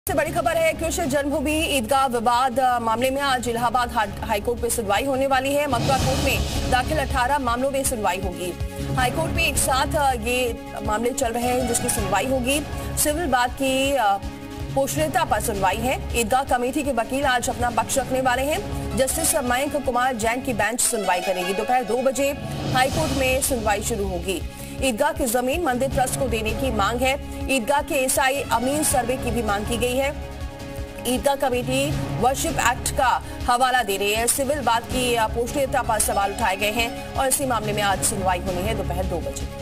से बड़ी खबर है। कृष्ण जन्मभूमि ईदगाह विवाद मामले में आज इलाहाबाद हाईकोर्ट में सुनवाई होने वाली है। मथुरा कोर्ट में दाखिल 18 मामलों में सुनवाई होगी। हाईकोर्ट में एक साथ ये मामले चल रहे हैं जिसकी सुनवाई होगी। सिविल वाद की पोषणीयता पर सुनवाई है। ईदगाह कमेटी के वकील आज अपना पक्ष रखने वाले हैं। जस्टिस मयंक कुमार जैन की बेंच सुनवाई करेगी। दोपहर 2 बजे हाईकोर्ट में सुनवाई शुरू होगी। ईदगाह की जमीन मंदिर ट्रस्ट को देने की मांग है। ईदगाह के एसआई अमीन सर्वे की भी मांग की गई है। ईदगाह कमेटी वर्शिप एक्ट का हवाला दे रही है। सिविल वाद की पोषणीयता पर सवाल उठाए गए हैं और इसी मामले में आज सुनवाई होनी है दोपहर 2 बजे।